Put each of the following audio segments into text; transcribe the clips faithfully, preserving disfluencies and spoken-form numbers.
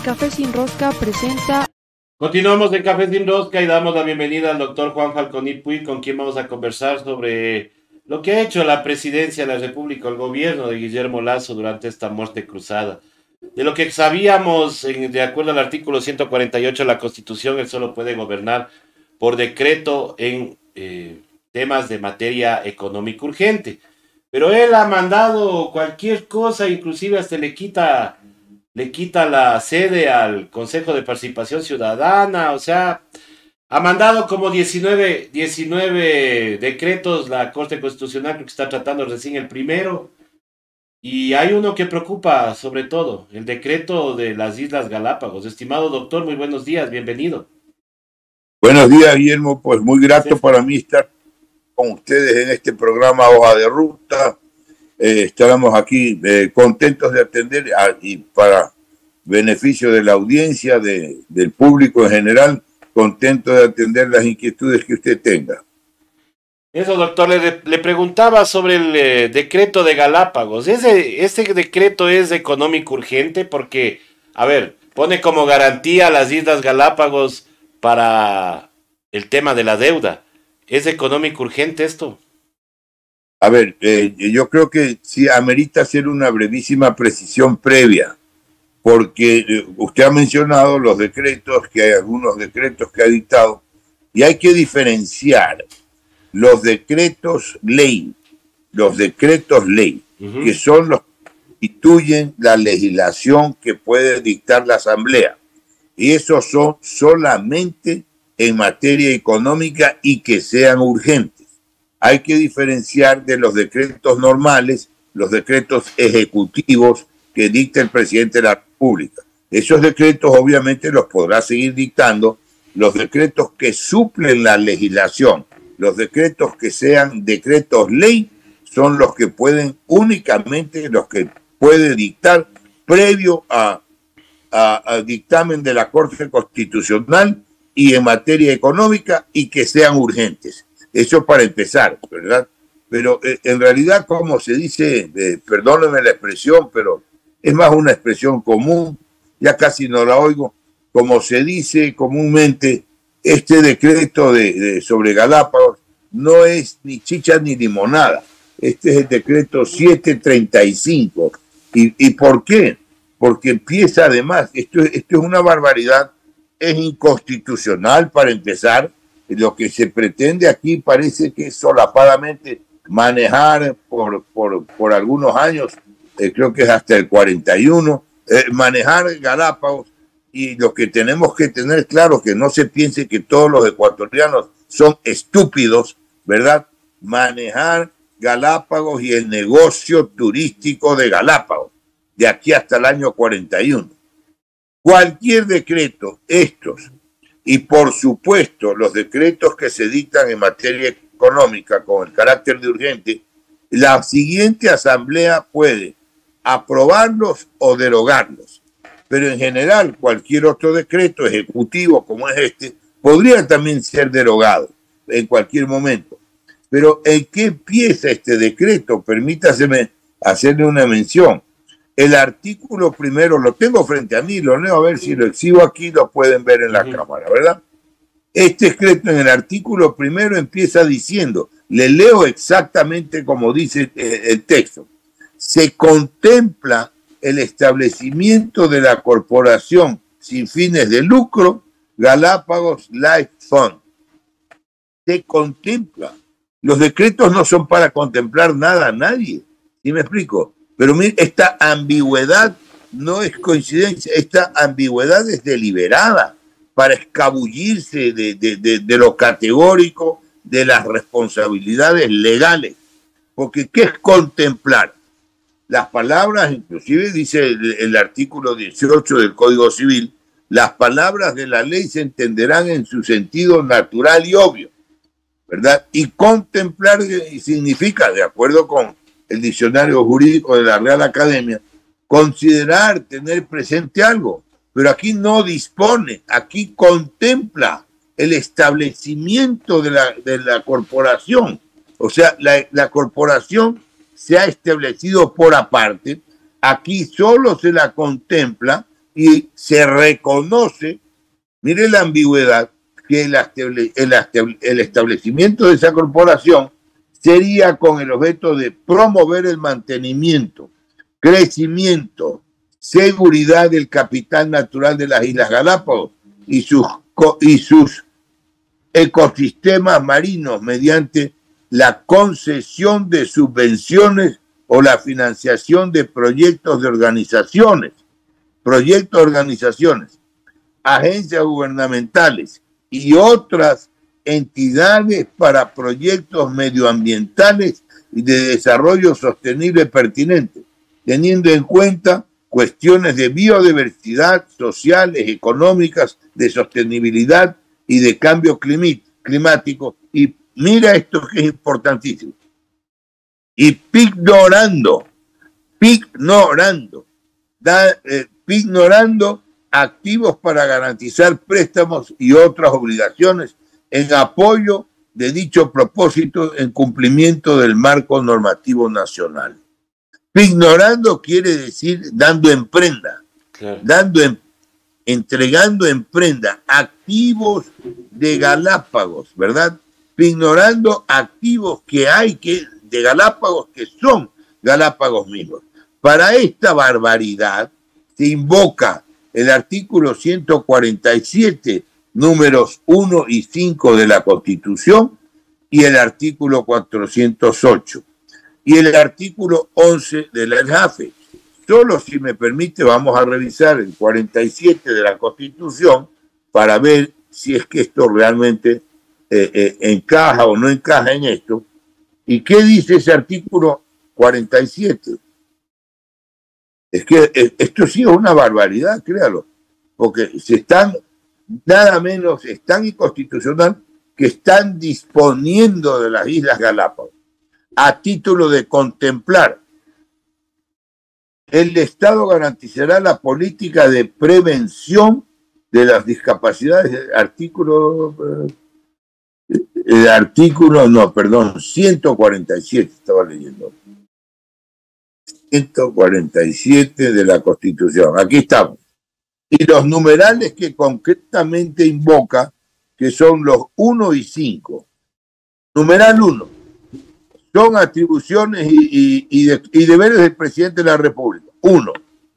Café Sin Rosca presenta... Continuamos en Café Sin Rosca y damos la bienvenida al doctor Juan Falconi Puy, con quien vamos a conversar sobre lo que ha hecho la presidencia de la República, el gobierno de Guillermo Lasso durante esta muerte cruzada. De lo que sabíamos, en, de acuerdo al artículo ciento cuarenta y ocho de la Constitución, él solo puede gobernar por decreto en eh, temas de materia económica urgente. Pero él ha mandado cualquier cosa, inclusive hasta le quita, le quita la sede al Consejo de Participación Ciudadana, o sea, ha mandado como diecinueve, diecinueve decretos la Corte Constitucional, creo que está tratando recién el primero. Y hay uno que preocupa sobre todo, el decreto de las Islas Galápagos. Estimado doctor, muy buenos días, bienvenido. Buenos días, Guillermo, pues muy grato sí. para mí estar con ustedes en este programa Hoja de Ruta. Eh, estábamos aquí eh, contentos de atender a, y para beneficio de la audiencia, de, del público en general, contentos de atender las inquietudes que usted tenga. Eso, doctor, le, le preguntaba sobre el eh, decreto de Galápagos. ¿Ese, ¿Ese decreto es económico urgente? Porque, a ver, pone como garantía a las Islas Galápagos para el tema de la deuda. ¿Es económico urgente esto? A ver, eh, yo creo que sí amerita hacer una brevísima precisión previa, porque eh, usted ha mencionado los decretos, que hay algunos decretos que ha dictado, y hay que diferenciar los decretos ley, los decretos ley, uh-huh. que son los que constituyen la legislación que puede dictar la Asamblea. Y esos son solamente en materia económica y que sean urgentes. Hay que diferenciar de los decretos normales, los decretos ejecutivos que dicta el presidente de la República. Esos decretos obviamente los podrá seguir dictando. Los decretos que suplen la legislación, los decretos que sean decretos ley, son los que pueden únicamente, los que puede dictar previo a, a, a dictamen de la Corte Constitucional y en materia económica y que sean urgentes. Eso para empezar, ¿verdad? Pero eh, en realidad, como se dice, eh, perdónenme la expresión, pero es más una expresión común, ya casi no la oigo, como se dice comúnmente, este decreto de, de, sobre Galápagos no es ni chicha ni limonada. Este es el decreto setecientos treinta y cinco. ¿Y, y por qué? Porque empieza además, esto, esto es una barbaridad, es inconstitucional para empezar. Lo que se pretende aquí parece que es solapadamente manejar por, por, por algunos años, eh, creo que es hasta el cuarenta y uno, eh, manejar Galápagos. Y lo que tenemos que tener claro, que no se piense que todos los ecuatorianos son estúpidos, ¿verdad? Manejar Galápagos y el negocio turístico de Galápagos, de aquí hasta el año cuarenta y uno. Cualquier decreto, estos, y por supuesto los decretos que se dictan en materia económica con el carácter de urgente, la siguiente asamblea puede aprobarlos o derogarlos. Pero en general cualquier otro decreto ejecutivo como es este podría también ser derogado en cualquier momento. Pero ¿en qué empieza este decreto? Permítaseme hacerle una mención. El artículo primero, lo tengo frente a mí, lo leo a ver si lo exhibo aquí, lo pueden ver en la uh-huh. cámara, ¿verdad? Este decreto en el artículo primero empieza diciendo, le leo exactamente como dice el, el texto, se contempla el establecimiento de la corporación sin fines de lucro Galápagos Life Fund. Se contempla. Los decretos no son para contemplar nada a nadie. ¿Sí me explico? Pero mire, esta ambigüedad no es coincidencia. Esta ambigüedad es deliberada para escabullirse de, de, de, de lo categórico de las responsabilidades legales. Porque ¿qué es contemplar? Las palabras, inclusive dice el, el artículo dieciocho del Código Civil, las palabras de la ley se entenderán en su sentido natural y obvio, ¿verdad? Y contemplar significa, de acuerdo con el diccionario jurídico de la Real Academia, considerar, tener presente algo, pero aquí no dispone, aquí contempla el establecimiento de la, de la corporación. O sea, la, la corporación se ha establecido por aparte, aquí solo se la contempla y se reconoce, mire la ambigüedad, que el, el, el establecimiento de esa corporación sería con el objeto de promover el mantenimiento, crecimiento, seguridad del capital natural de las Islas Galápagos y sus, y sus ecosistemas marinos mediante la concesión de subvenciones o la financiación de proyectos de organizaciones, proyectos de organizaciones, agencias gubernamentales y otras entidades para proyectos medioambientales y de desarrollo sostenible pertinente, teniendo en cuenta cuestiones de biodiversidad, sociales, económicas, de sostenibilidad y de cambio climático. Y mira esto que es importantísimo. Y pignorando, pignorando, da, eh, pignorando activos para garantizar préstamos y otras obligaciones en apoyo de dicho propósito en cumplimiento del marco normativo nacional. Pignorando quiere decir dando en prenda, claro. dando en, entregando en prenda activos de Galápagos, ¿verdad? Pignorando activos que hay que de Galápagos que son Galápagos mismos. Para esta barbaridad se invoca el artículo ciento cuarenta y siete, números uno y cinco de la Constitución y el artículo cuatrocientos ocho y el artículo once de la L J A F E. Solo si me permite vamos a revisar el cuarenta y siete de la Constitución para ver si es que esto realmente eh, eh, encaja o no encaja en esto. ¿Y qué dice ese artículo cuarenta y siete? Es que eh, esto sí es una barbaridad, créalo, porque se están, nada menos, es tan inconstitucional que están disponiendo de las Islas Galápagos a título de contemplar. El Estado garantizará la política de prevención de las discapacidades. El artículo, el artículo, no, perdón, ciento cuarenta y siete, estaba leyendo. ciento cuarenta y siete de la Constitución. Aquí estamos. Y los numerales que concretamente invoca, que son los uno y cinco. Numeral uno. Son atribuciones y, y, y, de, y deberes del presidente de la República. Uno,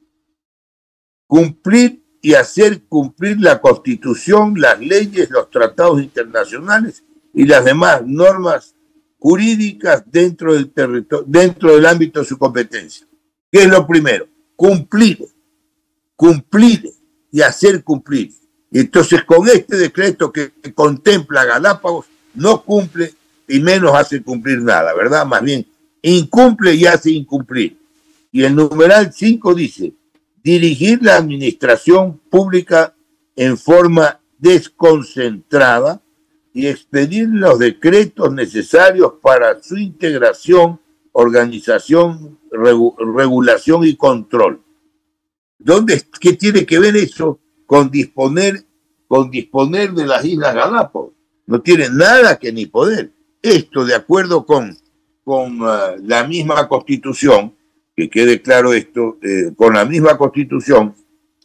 cumplir y hacer cumplir la Constitución, las leyes, los tratados internacionales y las demás normas jurídicas dentro del territorio, dentro del ámbito de su competencia. ¿Qué es lo primero? Cumplir, cumplir y hacer cumplir. Entonces, con este decreto que contempla Galápagos, no cumple y menos hace cumplir nada, ¿verdad? Más bien, incumple y hace incumplir. Y el numeral cinco dice, dirigir la administración pública en forma desconcentrada y expedir los decretos necesarios para su integración, organización, regu- regulación y control. ¿Dónde, qué tiene que ver eso con disponer, con disponer de las Islas Galápagos? No tiene nada que ni poder. Esto, de acuerdo con, con uh, la misma Constitución, que quede claro esto, eh, con la misma Constitución,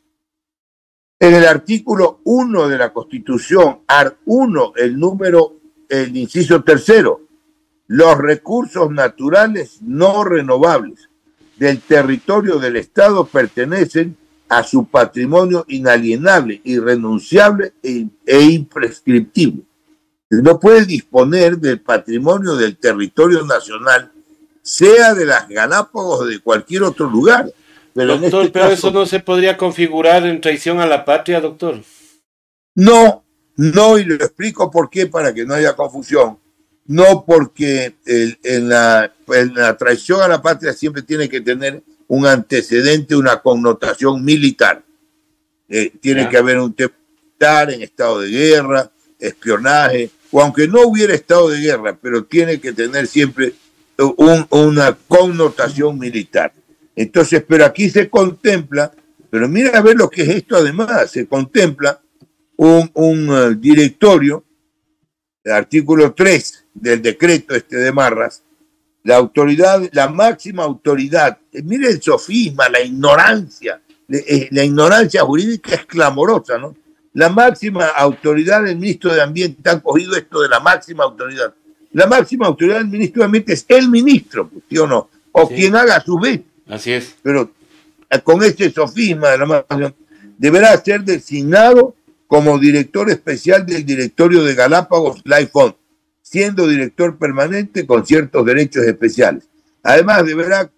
en el artículo uno de la Constitución, art uno, el número, el inciso tercero, los recursos naturales no renovables del territorio del Estado pertenecen a su patrimonio inalienable, irrenunciable e, e imprescriptible. No puede disponer del patrimonio del territorio nacional, sea de las Galápagos o de cualquier otro lugar. Pero doctor, en este pero caso, eso no se podría configurar en traición a la patria, doctor. No, no, y lo explico por qué, para que no haya confusión. No porque el, en, la, en la traición a la patria siempre tiene que tener un antecedente, una connotación militar. Eh, tiene ¿Ya? que haber un tema militar en estado de guerra, espionaje, o aunque no hubiera estado de guerra, pero tiene que tener siempre un, una connotación militar. Entonces, pero aquí se contempla, pero mira a ver lo que es esto además, se contempla un, un uh, directorio, el artículo tres del decreto este de Marras, la autoridad, la máxima autoridad, mire el sofisma, la ignorancia la ignorancia jurídica es clamorosa, ¿no? La máxima autoridad del ministro de Ambiente, han cogido esto de la máxima autoridad. La máxima autoridad del ministro de Ambiente es el ministro, ¿sí o no? O sí, quien haga a su vez. Así es. Pero con este sofisma de la máxima, deberá ser designado como director especial del directorio de Galápagos Life Fund, siendo director permanente con ciertos derechos especiales. Además, deberá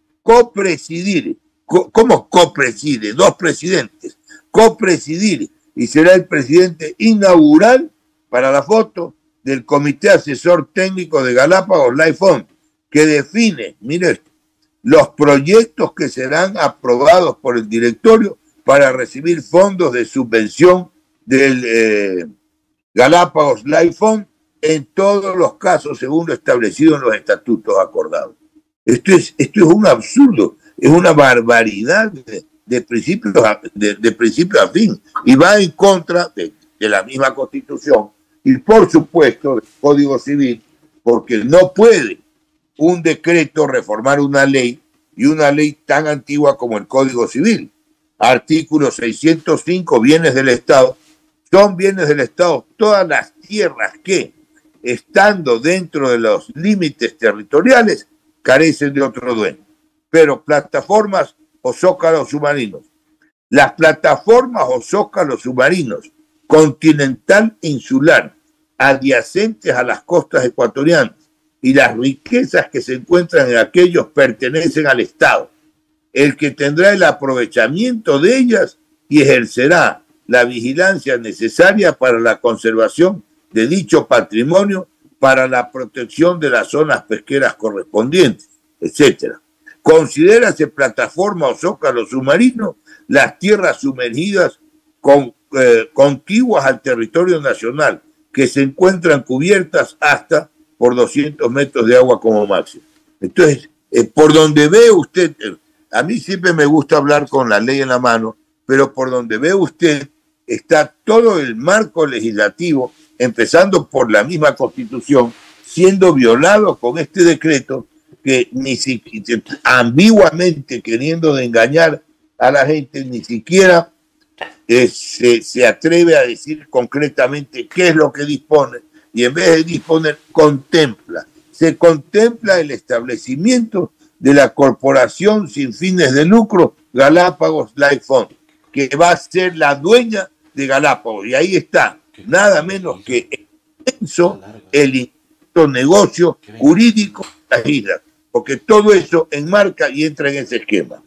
copresidir. ¿Cómo copreside? Dos presidentes. Copresidir. Y será el presidente inaugural, para la foto, del Comité Asesor Técnico de Galápagos Life Fund, que define, mire esto, los proyectos que serán aprobados por el directorio para recibir fondos de subvención del eh, Galápagos Life Fund en todos los casos según lo establecido en los estatutos acordados. Esto es, esto es un absurdo, es una barbaridad de, de, principio, a, de, de principio a fin, y va en contra de, de la misma Constitución y por supuesto del Código Civil, porque no puede un decreto reformar una ley, y una ley tan antigua como el Código Civil. Artículo seiscientos cinco, bienes del Estado. Son bienes del Estado todas las tierras que, estando dentro de los límites territoriales, carecen de otro dueño. Pero plataformas o zócalos submarinos. Las plataformas o zócalos submarinos continental e insular, adyacentes a las costas ecuatorianas, y las riquezas que se encuentran en aquellos pertenecen al Estado, el que tendrá el aprovechamiento de ellas y ejercerá la vigilancia necesaria para la conservación de dicho patrimonio, para la protección de las zonas pesqueras correspondientes, etcétera. Considérase plataforma o zócalo submarino las tierras sumergidas con, eh, contiguas al territorio nacional, que se encuentran cubiertas hasta por doscientos metros de agua como máximo. Entonces, eh, por donde ve usted, eh, a mí siempre me gusta hablar con la ley en la mano, pero por donde ve usted está todo el marco legislativo, empezando por la misma Constitución, siendo violado con este decreto que ni siquiera, ambiguamente queriendo de engañar a la gente, ni siquiera eh, se, se atreve a decir concretamente qué es lo que dispone, y en vez de disponer, contempla. Se contempla el establecimiento de la corporación sin fines de lucro Galápagos Life Fund, que va a ser la dueña de Galápagos. Y ahí está, nada menos que extenso el negocio jurídico de las islas, porque todo eso enmarca y entra en ese esquema.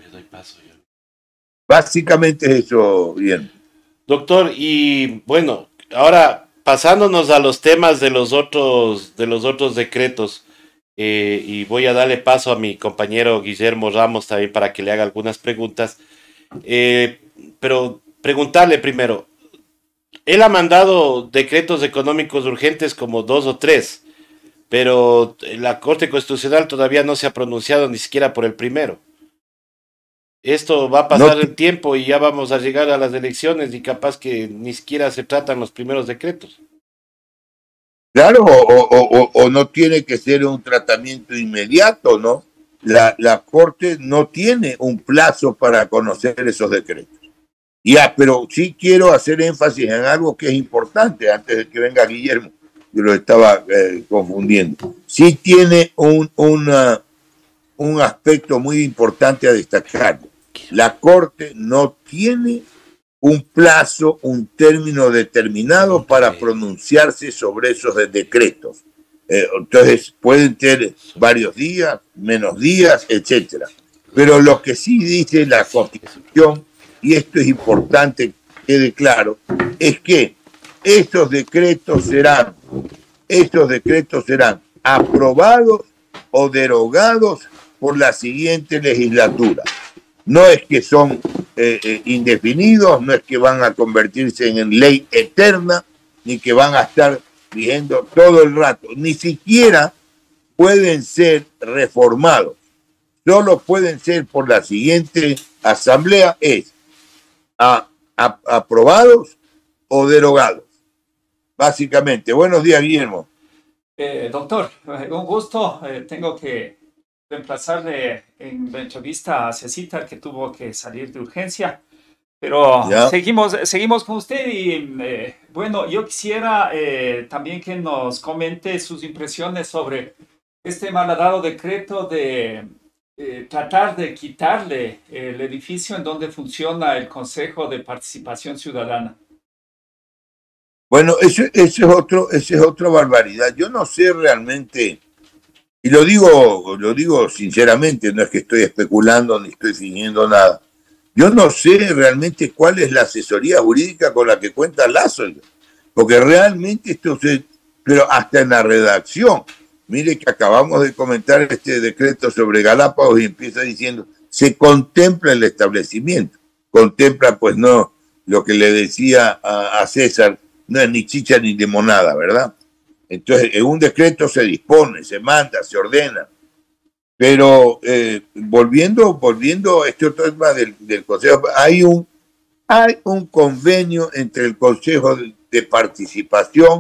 Básicamente es eso, bien. Doctor, y bueno, ahora pasándonos a los temas de los otros, de los otros decretos, eh, y voy a darle paso a mi compañero Guillermo Ramos también para que le haga algunas preguntas, eh, pero preguntarle primero, él ha mandado decretos económicos urgentes como dos o tres, pero la Corte Constitucional todavía no se ha pronunciado ni siquiera por el primero. Esto va a pasar no. el tiempo y ya vamos a llegar a las elecciones y capaz que ni siquiera se tratan los primeros decretos. Claro, o, o, o, o no tiene que ser un tratamiento inmediato, ¿no? La, la Corte no tiene un plazo para conocer esos decretos. Ya, pero sí quiero hacer énfasis en algo que es importante antes de que venga Guillermo, yo lo estaba eh, confundiendo. Sí tiene un, una, un aspecto muy importante a destacar. La Corte no tiene un plazo, un término determinado para pronunciarse sobre esos decretos. Eh, entonces pueden ser varios días, menos días, etcétera. Pero lo que sí dice la Constitución, y esto es importante que quede claro, es que estos decretos serán, estos decretos serán aprobados o derogados por la siguiente legislatura. No es que son eh, eh, indefinidos, no es que van a convertirse en ley eterna, ni que van a estar viviendo todo el rato. Ni siquiera pueden ser reformados. Solo pueden ser por la siguiente asamblea, es a, a, aprobados o derogados. Básicamente. Buenos días, Guillermo. Eh, doctor, un gusto. Eh, tengo que reemplazarle en la entrevista a Cecita, que tuvo que salir de urgencia. Pero ¿Ya? seguimos, seguimos con usted y eh, bueno, yo quisiera eh, también que nos comente sus impresiones sobre este malhadado decreto de eh, tratar de quitarle el edificio en donde funciona el Consejo de Participación Ciudadana. Bueno, eso, eso es otro, esa es otra barbaridad. Yo no sé realmente, y lo digo, lo digo sinceramente, no es que estoy especulando ni estoy fingiendo nada. Yo no sé realmente cuál es la asesoría jurídica con la que cuenta Lazo, porque realmente esto se, pero hasta en la redacción, mire que acabamos de comentar este decreto sobre Galápagos y empieza diciendo, se contempla el establecimiento, contempla pues no, lo que le decía a, a César, no es ni chicha ni limonada, ¿verdad? Entonces, en un decreto se dispone, se manda, se ordena. Pero eh, volviendo, volviendo a este otro tema del, del Consejo, hay un, hay un convenio entre el Consejo de, de Participación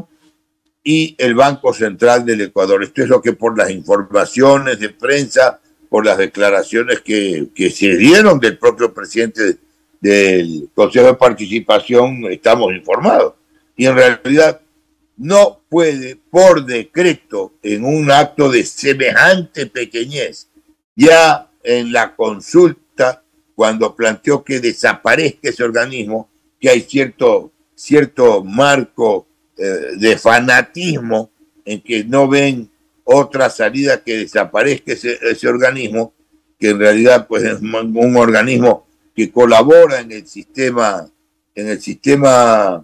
y el Banco Central del Ecuador. Esto es lo que por las informaciones de prensa, por las declaraciones que, que se dieron del propio presidente del Consejo de Participación, estamos informados. Y en realidad no puede, por decreto, en un acto de semejante pequeñez, ya en la consulta, cuando planteó que desaparezca ese organismo, que hay cierto, cierto marco eh, de fanatismo en que no ven otra salida que desaparezca ese, ese organismo, que en realidad pues, es un organismo que colabora en el sistema, en el sistema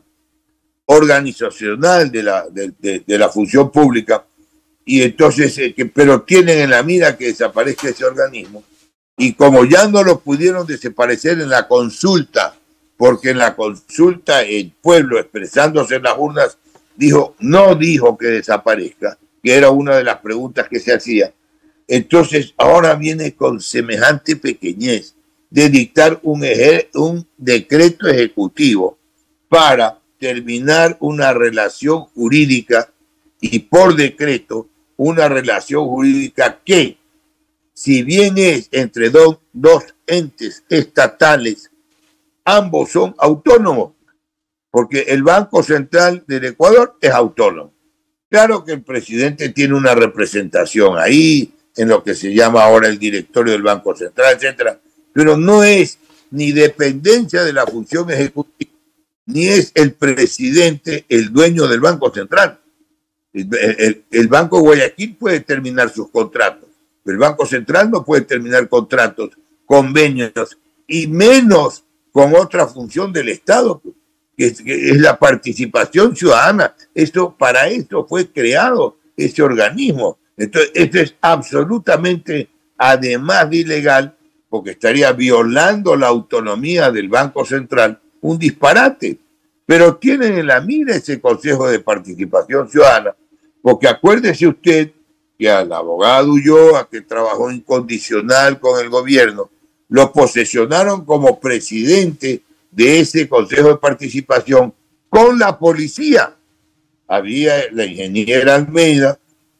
organizacional de la, de, de, de la función pública, y entonces, eh, que, pero tienen en la mira que desaparezca ese organismo, y como ya no lo pudieron desaparecer en la consulta, porque en la consulta el pueblo expresándose en las urnas dijo, no dijo que desaparezca, que era una de las preguntas que se hacía, entonces ahora viene con semejante pequeñez de dictar un, un decreto ejecutivo para terminar una relación jurídica y por decreto una relación jurídica que, si bien es entre do, dos entes estatales, ambos son autónomos, porque el Banco Central del Ecuador es autónomo. Claro que el presidente tiene una representación ahí, en lo que se llama ahora el directorio del Banco Central, etcétera, pero no es ni dependencia de la función ejecutiva, ni es el presidente el dueño del Banco Central. El, el, el Banco Guayaquil puede terminar sus contratos, pero el Banco Central no puede terminar contratos, convenios, y menos con otra función del Estado, que es, que es la participación ciudadana. Esto, para esto fue creado ese organismo. Entonces, esto es absolutamente, además de ilegal, porque estaría violando la autonomía del Banco Central, un disparate, pero tienen en la mira ese Consejo de Participación Ciudadana, porque acuérdese usted que al abogado Ulloa, que trabajó incondicional con el gobierno, lo posesionaron como presidente de ese Consejo de Participación con la policía. Había la ingeniera Almeida,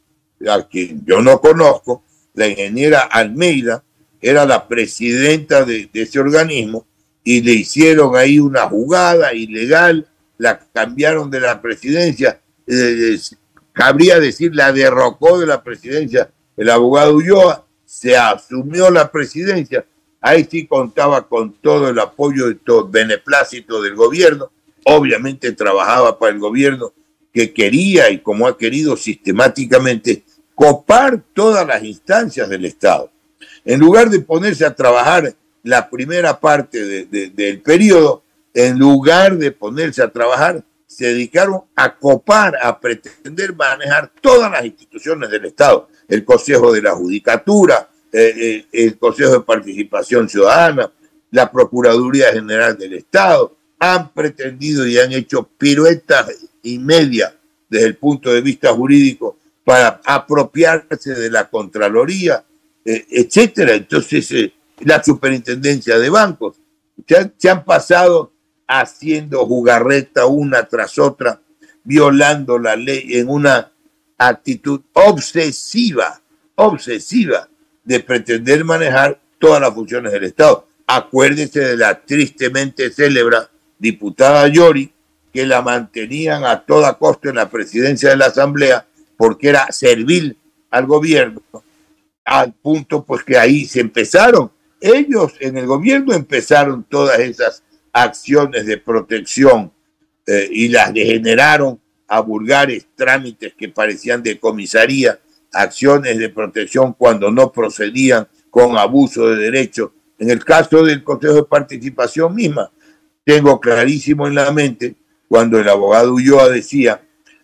a quien yo no conozco, la ingeniera Almeida era la presidenta de, de ese organismo, y le hicieron ahí una jugada ilegal, la cambiaron de la presidencia, eh, cabría decir, la derrocó de la presidencia el abogado Ulloa, se asumió la presidencia, ahí sí contaba con todo el apoyo y todo beneplácito del gobierno, obviamente trabajaba para el gobierno que quería y como ha querido sistemáticamente copar todas las instancias del Estado. En lugar de ponerse a trabajar la primera parte de, de, del periodo, en lugar de ponerse a trabajar, se dedicaron a copar, a pretender manejar todas las instituciones del Estado, el Consejo de la Judicatura, eh, el Consejo de Participación Ciudadana, la Procuraduría General del Estado, han pretendido y han hecho piruetas y media desde el punto de vista jurídico para apropiarse de la Contraloría, eh, etcétera. Entonces, eh, la superintendencia de bancos, se han, se han pasado haciendo jugarreta una tras otra, violando la ley en una actitud obsesiva, obsesiva, de pretender manejar todas las funciones del Estado. Acuérdese de la tristemente célebre diputada Yori, que la mantenían a toda costa en la presidencia de la Asamblea porque era servil al gobierno, al punto pues que ahí se empezaron, ellos en el gobierno empezaron todas esas acciones de protección eh, y las degeneraron a vulgares trámites que parecían de comisaría, acciones de protección cuando no procedían con abuso de derechos. En el caso del Consejo de Participación misma, tengo clarísimo en la mente cuando el abogado Ulloa decía,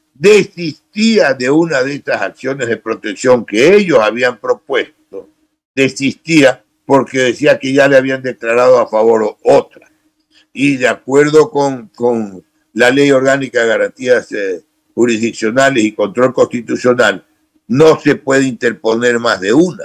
desistía de una de estas acciones de protección que ellos habían propuesto, desistía porque decía que ya le habían declarado a favor otra. Y de acuerdo con, con la Ley Orgánica de Garantías eh, Jurisdiccionales y Control Constitucional, no se puede interponer más de una.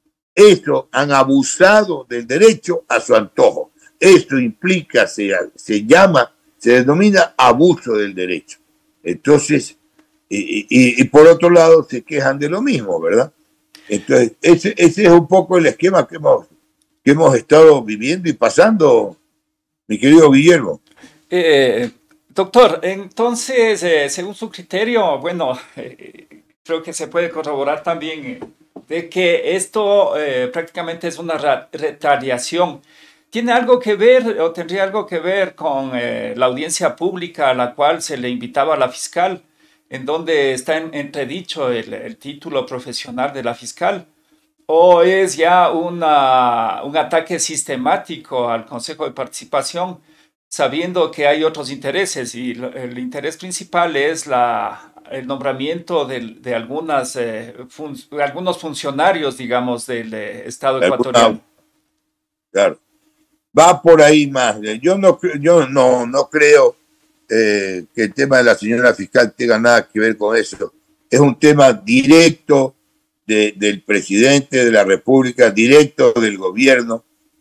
Eso han abusado del derecho a su antojo. Esto implica, se, se llama, se denomina abuso del derecho. Entonces, y, y, y por otro lado se quejan de lo mismo, ¿verdad? Entonces, ese, ese es un poco el esquema que hemos, que hemos estado viviendo y pasando, mi querido Guillermo. Eh, doctor, entonces, eh, según su criterio, bueno, eh, creo que se puede corroborar también eh, de que esto eh, prácticamente es una retaliación. ¿Tiene algo que ver o tendría algo que ver con eh, la audiencia pública a la cual se le invitaba a la fiscal, en donde está en, entredicho el, el título profesional de la fiscal? ¿O es ya una, un ataque sistemático al Consejo de Participación, sabiendo que hay otros intereses y el interés principal es la, el nombramiento de, de algunas, eh, fun, algunos funcionarios, digamos, del eh, Estado ecuatoriano? Claro. Va por ahí más. Yo no, yo no, no creo eh, que el tema de la señora fiscal tenga nada que ver con eso. Es un tema directo de, del presidente de la República, directo del gobierno,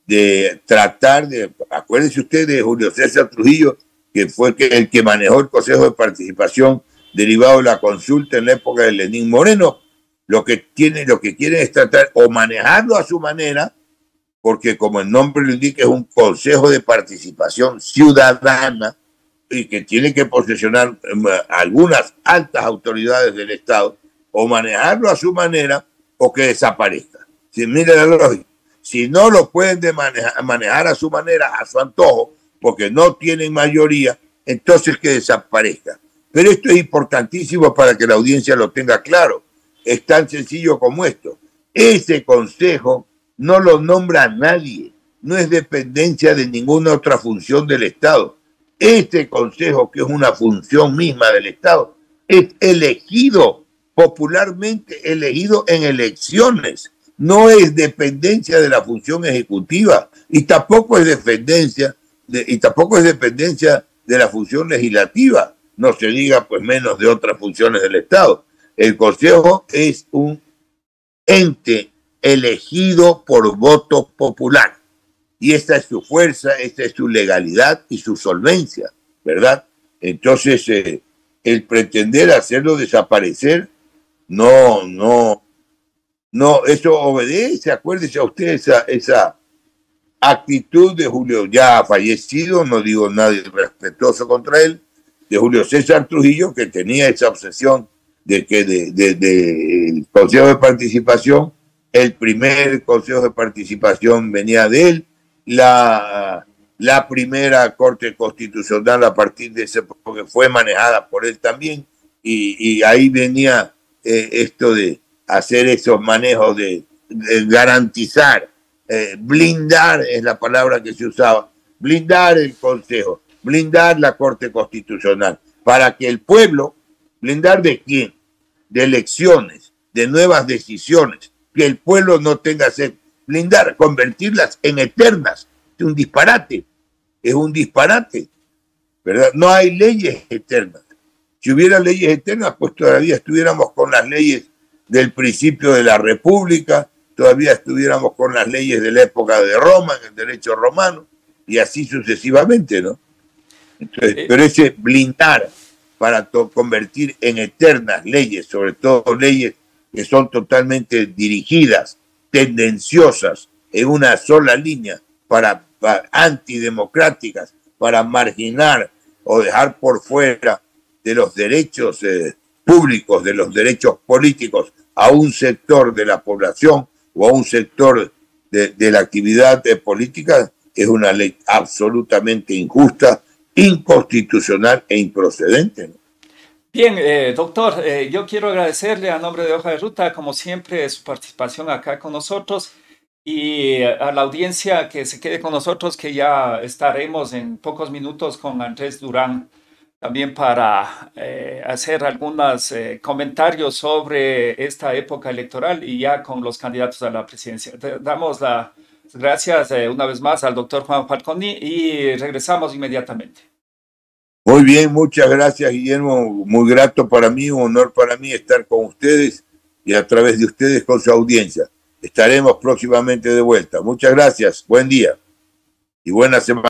de tratar de... Acuérdense usted de Julio César Trujillo, que fue el que manejó el Consejo de Participación derivado de la consulta en la época de Lenín Moreno. Lo que, tiene, lo que quieren es tratar o manejarlo a su manera, porque como el nombre lo indica es un Consejo de Participación Ciudadana y que tiene que posesionar algunas altas autoridades del Estado, o manejarlo a su manera o que desaparezca. Si mire la lógica, si no lo pueden de manejar, manejar a su manera, a su antojo, porque no tienen mayoría, entonces que desaparezca. Pero esto es importantísimo para que la audiencia lo tenga claro. Es tan sencillo como esto. Ese consejo no lo nombra nadie, no es dependencia de ninguna otra función del Estado. Este consejo, que es una función misma del Estado, es elegido popularmente, elegido en elecciones. No es dependencia de la función ejecutiva y tampoco es dependencia de, y tampoco es dependencia de la función legislativa. No se diga pues menos de otras funciones del Estado. El Consejo es un ente elegido por voto popular. Y esta es su fuerza, esta es su legalidad y su solvencia, ¿verdad? Entonces, eh, el pretender hacerlo desaparecer, no, no, no, eso obedece, acuérdese a usted esa, esa actitud de Julio, ya fallecido, no digo nada irrespetuoso contra él, de Julio César Trujillo, que tenía esa obsesión de que de, de, de el Consejo de Participación, el primer Consejo de Participación venía de él, la, la primera Corte Constitucional a partir de ese, porque fue manejada por él también, y, y ahí venía eh, esto de hacer esos manejos de, de garantizar, eh, blindar es la palabra que se usaba, blindar el Consejo, blindar la Corte Constitucional, para que el pueblo, blindar de quién, de elecciones, de nuevas decisiones, que el pueblo no tenga sed, blindar, convertirlas en eternas, es un disparate, es un disparate, ¿verdad? No hay leyes eternas. Si hubiera leyes eternas, pues todavía estuviéramos con las leyes del principio de la República, todavía estuviéramos con las leyes de la época de Roma, en el derecho romano, y así sucesivamente, ¿no? Entonces, pero ese blindar para convertir en eternas leyes, sobre todo leyes que son totalmente dirigidas, tendenciosas en una sola línea para, para antidemocráticas, para marginar o dejar por fuera de los derechos eh, públicos, de los derechos políticos a un sector de la población o a un sector de, de la actividad eh, política, es una ley absolutamente injusta, inconstitucional e improcedente, ¿no? Bien, eh, doctor, eh, yo quiero agradecerle a nombre de Hoja de Ruta, como siempre, su participación acá con nosotros y a la audiencia que se quede con nosotros, que ya estaremos en pocos minutos con Andrés Durán, también para eh, hacer algunos eh, comentarios sobre esta época electoral y ya con los candidatos a la presidencia. Damos las gracias eh, una vez más al doctor Juan Falconi y regresamos inmediatamente. Muy bien, muchas gracias, Guillermo. Muy grato para mí, un honor para mí estar con ustedes y a través de ustedes con su audiencia. Estaremos próximamente de vuelta. Muchas gracias, buen día y buena semana.